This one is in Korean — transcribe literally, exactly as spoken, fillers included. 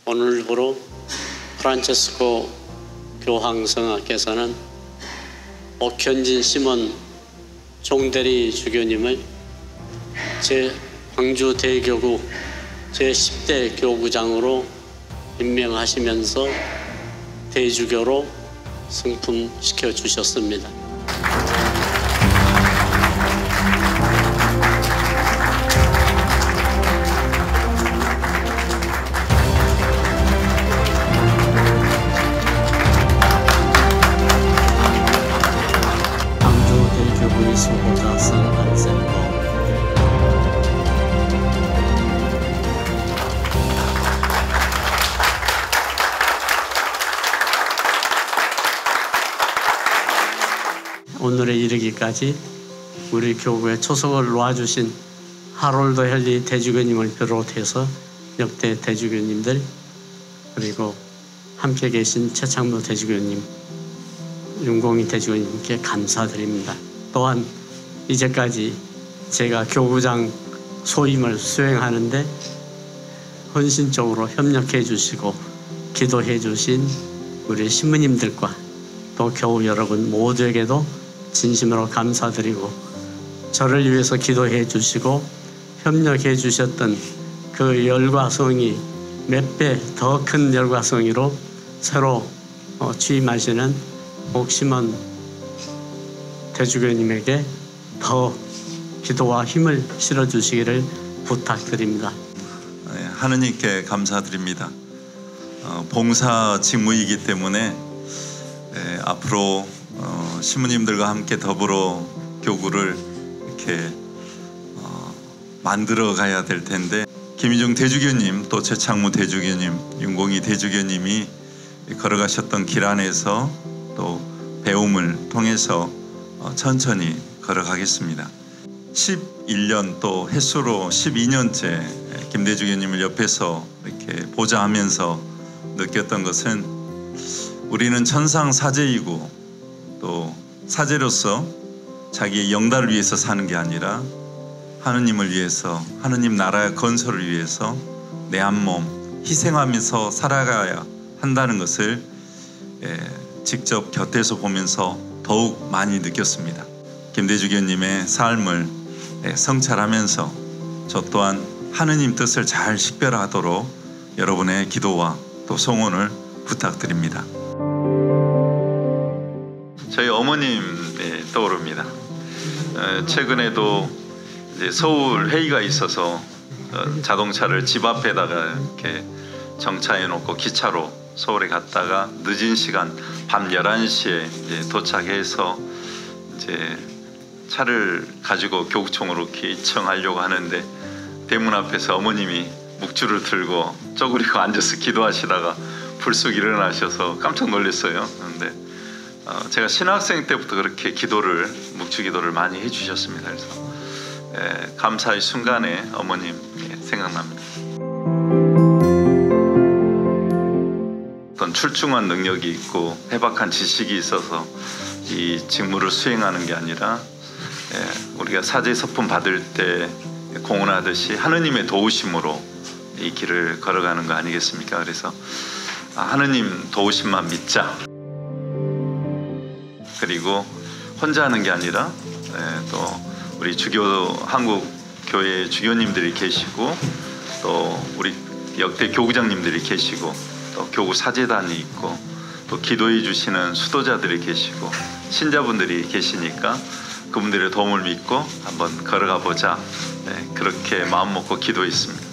오늘부로 프란체스코 교황성하께서는 옥현진 시몬 종대리 주교님을 제 광주 대교구 제십 대 교구장으로 임명하시면서 대주교로 승품시켜 주셨습니다. 광주 대교구의 수호자 선 안센터 오늘에 이르기까지 우리 교구에 초석을 놓아주신 하롤드 헨리 대주교님을 비롯해서 역대 대주교님들 그리고 함께 계신 최창무 대주교님, 윤공희 대주교님께 감사드립니다. 또한 이제까지 제가 교구장 소임을 수행하는데 헌신적으로 협력해 주시고 기도해 주신 우리 신부님들과 또 교우 여러분 모두에게도 진심으로 감사드리고 저를 위해서 기도해 주시고 협력해 주셨던 그 열과 성이 몇 배 더 큰 열과 성의로 새로 취임하시는 옥시몬 대주교님에게 더 기도와 힘을 실어주시기를 부탁드립니다. 하느님께 감사드립니다. 봉사 직무이기 때문에 앞으로 어, 신부님들과 함께 더불어 교구를 이렇게 어, 만들어 가야 될 텐데 김희중 대주교님 또 최창무 대주교님, 윤공희 대주교님이 걸어가셨던 길 안에서 또 배움을 통해서 어, 천천히 걸어가겠습니다. 십일 년 또 햇수로 십이 년째 김 대주교님을 옆에서 이렇게 보자 하면서 느꼈던 것은 우리는 천상 사제이고 또 사제로서 자기의 영달을 위해서 사는 게 아니라 하느님을 위해서 하느님 나라의 건설을 위해서 내 한 몸 희생하면서 살아가야 한다는 것을 직접 곁에서 보면서 더욱 많이 느꼈습니다. 김대주교님의 삶을 성찰하면서 저 또한 하느님 뜻을 잘 식별하도록 여러분의 기도와 또 성원을 부탁드립니다. 저희 어머님 떠오릅니다. 최근에도 이제 서울 회의가 있어서 자동차를 집 앞에다가 이렇게 정차해 놓고 기차로 서울에 갔다가 늦은 시간 밤 열한 시에 이제 도착해서 이제 차를 가지고 교구청으로 이렇게 이청하려고 하는데 대문 앞에서 어머님이 묵주를 들고 쪼그리고 앉아서 기도하시다가 불쑥 일어나셔서 깜짝 놀랐어요. 그런데 어, 제가 신학생 때부터 그렇게 기도를 묵주 기도를 많이 해주셨습니다. 그래서 에, 감사의 순간에 어머님 예, 생각납니다. 어떤 출중한 능력이 있고 해박한 지식이 있어서 이 직무를 수행하는 게 아니라 에, 우리가 사제 서품 받을 때 공언하듯이 하느님의 도우심으로 이 길을 걸어가는 거 아니겠습니까? 그래서 아, 하느님 도우심만 믿자. 그리고 혼자 하는 게 아니라 에, 또 우리 주교 한국 교회 주교님들이 계시고 또 우리 역대 교구장님들이 계시고 또 교구 사제단이 있고 또 기도해 주시는 수도자들이 계시고 신자분들이 계시니까 그분들의 도움을 믿고 한번 걸어가 보자. 네, 그렇게 마음 먹고 기도했습니다.